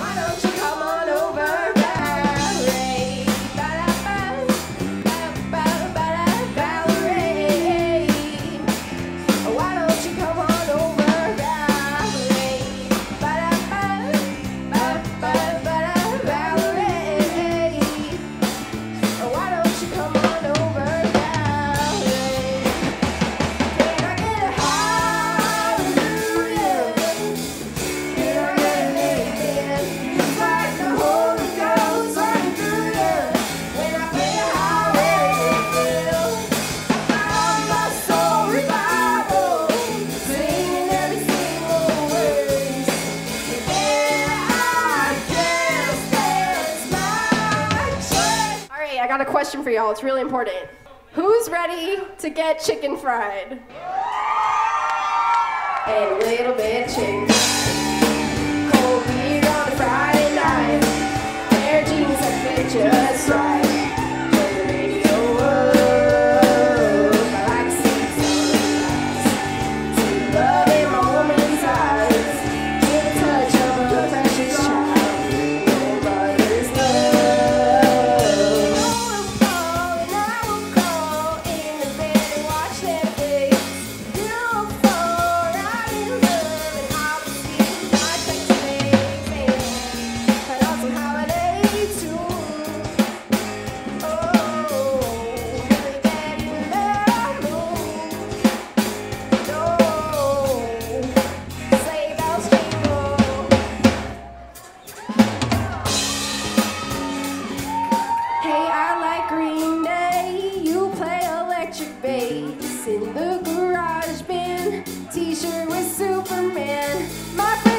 Why don't you come on over, Valerie? Valerie. Why don't you come on over, Valerie? Valerie. Why don't you come on over, Valerie? Can I get a hallelujah? Can I get an amen? It's like the Holy Ghost running through you. When I play a hallelujah, I found my soul revival, singing every single word. And I guess that's my choice. All right, I got a question for y'all. It's really important. Who's ready to get chicken fried? And a little bit of chicken. Cold beer on a Friday night. Pair of jeans that fit just right. Turn the radio up. I like to see sunrise. See love in my woman's eyes. Feel the touch of a precious child. No mother's love. I will crawl in the bed and watch Netflix. You'll fall right in love and I will see my sex face. And on some holiday too. Oh, really bad in love. No, sleigh bells jingle. Hey, I like Green Day. You play electric bass in the garage band. T-shirt with Superman. My